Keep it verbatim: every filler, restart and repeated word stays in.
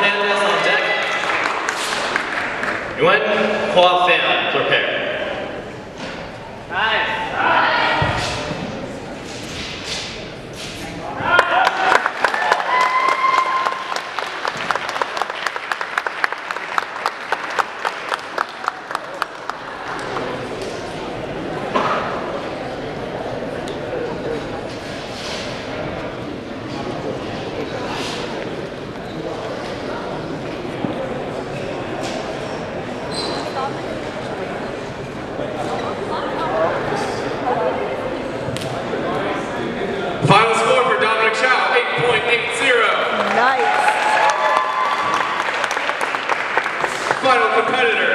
Hernandez on deck. Yuen Hua Fan, prepare. Nice. Final score for Dominic Chow, eight point eight zero. Nice. Final competitor,